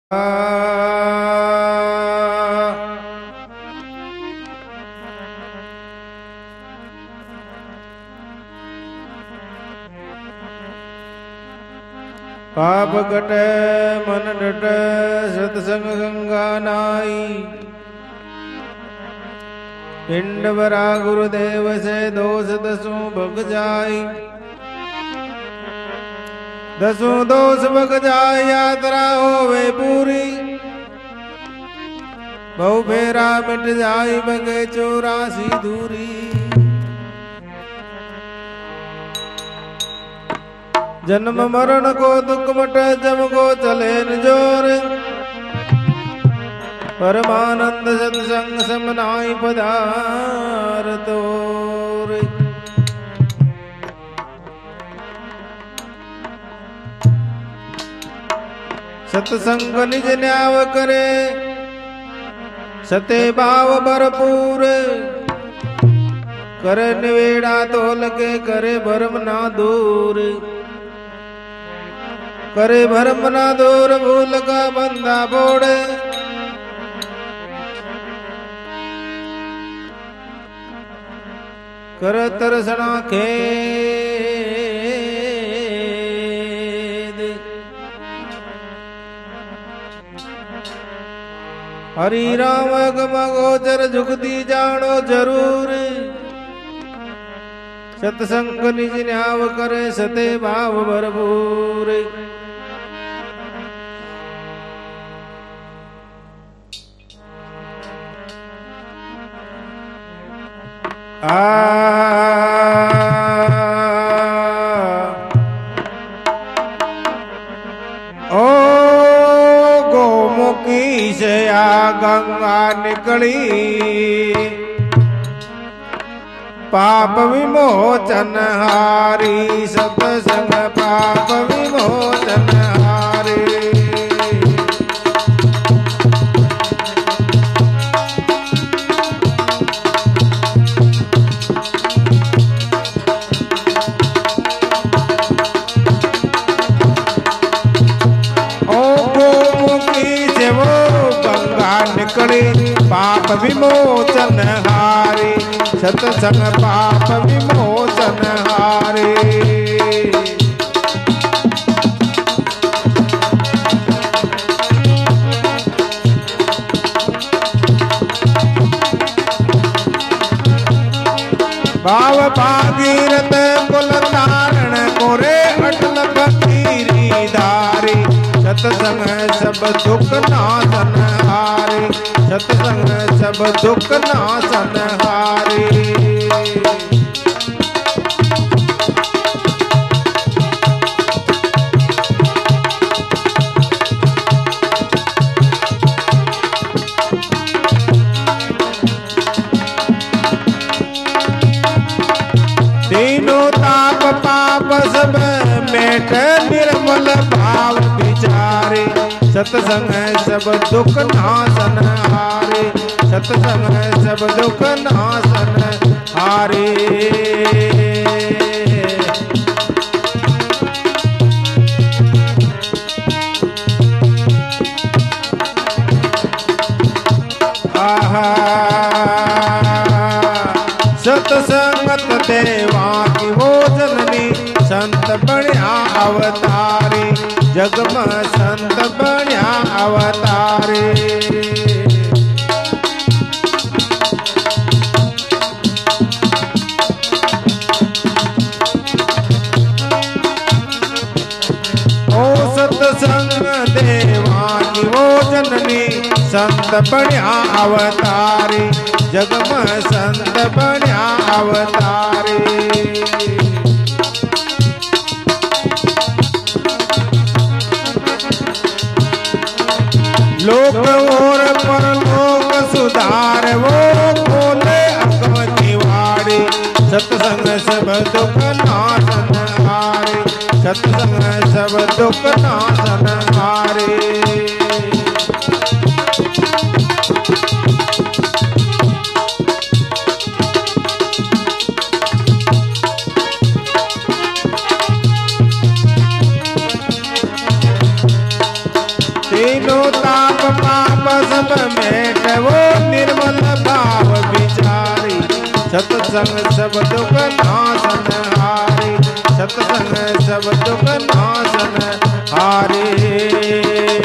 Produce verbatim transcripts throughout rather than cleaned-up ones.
पाप कटे मन डटे सत्संग गंगा नाई। पिंड भरा गुरुदेव से दोष दसों भग जाई। दसों दोष भग जाए यात्रा होवे पूरी। बहु फेरा मिट जाई बगे चौरासी दूरी। जन्म मरण को दुख मटे जम को चले निजोर। परमानंद सत्संग समनाई पधार तोर। सत्संग निज न्याव करे सते भाव भरपूर। करे निवेड़ा तोल के करे भरम ना दूर। करे भरम ना दूर भूल का बंदा बोड़े। कर तरसना खेद। हरि राम गम गोचर झुकती जानो जरूर। सत्संग निज न्याव करे सते भाव भरपूर। आ ओ गोमुखी से आ गंगा निकली। पाप विमोचन हारी सत्संग पाप विमोचन हारी। पाप विमोचन हारी सत्संग पाप विमोचन हारी। भाव भागीरथ कुल तारण कोरे अटल फकीरी धारी। सत्संग सब दुख नाशन हारी। सत्संग सब दुख नाशन हारी। तीनों ताप पाप सब मेट निर्मल भाव विचारे। सत्संग सब दुख नाशन हारे। सत्संग सब दुख नाशन हारे। आहा सत्संगत देवा की वो जननी। संत बढ़िया अवतारी जग में संत बढ़िया अवतारी। ओ सत्संग देवा की वो जननी। संत बढ़िया अवतारी जग में संत बढ़िया अवतारी। लोक और परलोक सुधार वो खोले अकम की वाड़ी। सत्संग सब दुख नाशन हारे। सत्संग सब दुख नाशन हारे। तीनों ताप पाप सब मेटवो निर्मल भाव विचारी सत्संग सब दुख नाशन हारी सत्संग सब दुख नाशन हारी।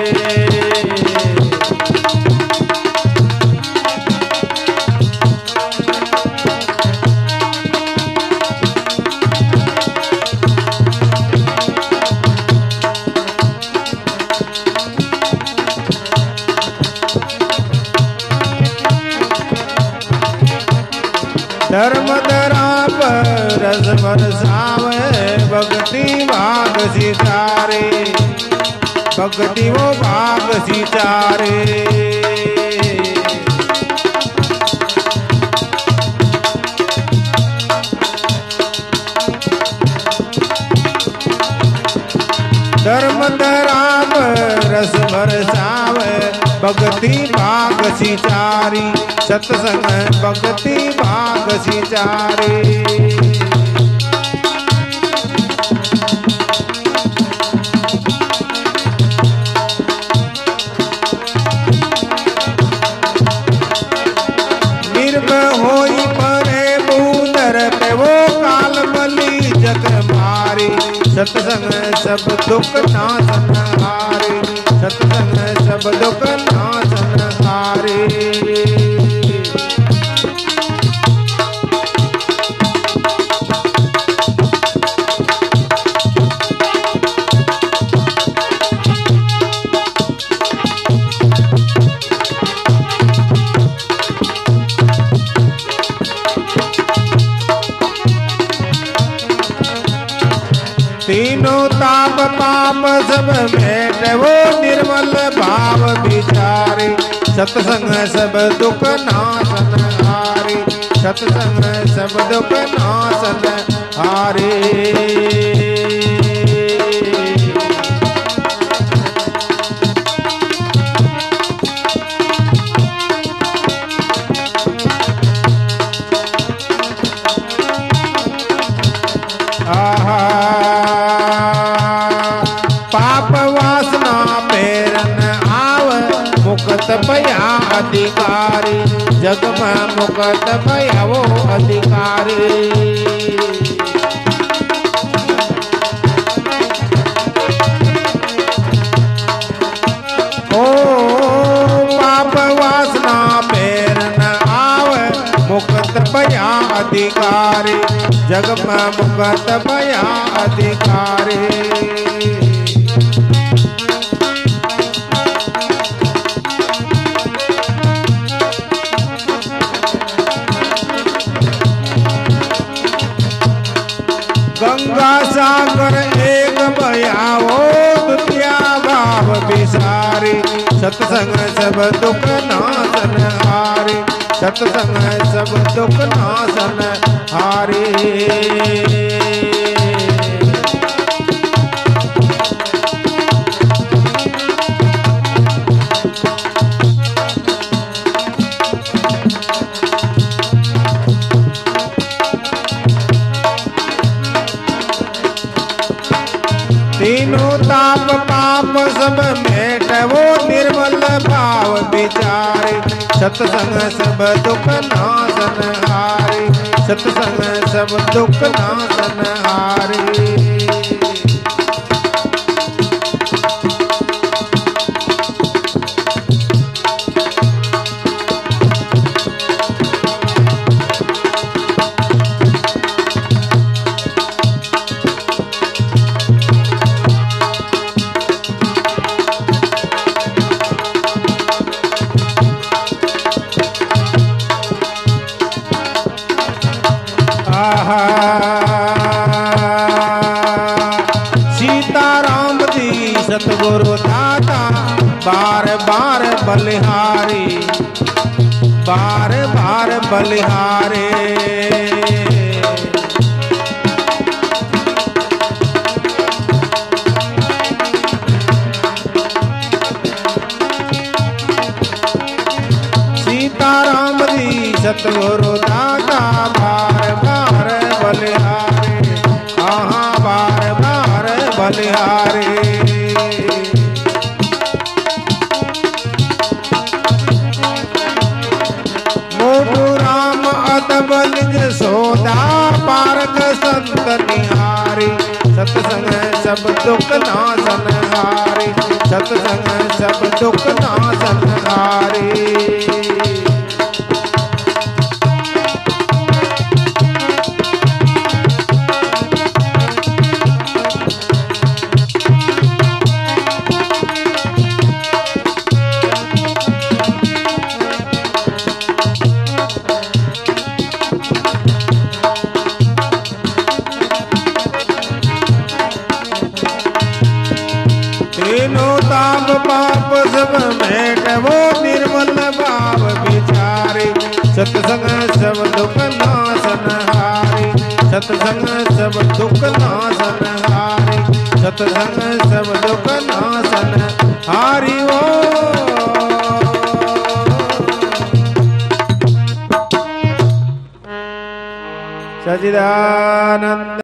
धर्म धरा पर रस बरसावे भक्ति भाग सितारे भक्ति वो भाग सितारे। धर्म धरा पर रस बरसावे भक्ति भाग सिचारी सत्संग भक्ति भाग सिचारी। निर्भय होई परे बूंदर पे वो काल बली जग मारी सत्संग सब दुख नाशन हारी सत्संग सब दुख नाशन हारी। तीनों ताप पाप सब मेटवो निर्मल भाव विचारे सत्संग सब दुख नाशन हारी सत्संग सब दुख नाशन हारी। मुक्त भया अधिकारी जग में मुक्त भया वो अधिकारी। ओ पाप वासना पैर न आवे मुक्त भया अधिकारी जग में मुक्त भया अधिकारी। गंगा सागर एक बयाओ दुतिया भाव विसारी सत्संग सब दुख नाशन हारी सत्संग सब दुख नाशन हारी। तीनों ताप पाप सब मेटवो निर्मल भाव विचारे सत्संग सब दुख नाशन हारी सत्संग सब दुख नाशन हारी। सीताराम जी सतगुरु दाता बार बार बलिहारी बार बार बलिहारे। सीताराम जी सतगुरु दाता बार बार बलिहारे हाँ बार बार बलिहारे। सब दुख नाशन हारी, सत्संग सब दुख नाशन हारी। तीनों ताप पाप सब मेट वो निर्मल भाव विचारी, सत्संग सब दुख नाशन हारी, सत्संग सब दुख नाशन हारी, सत्संग सब दुख नाशन हारी। ओ सच्चिदानंद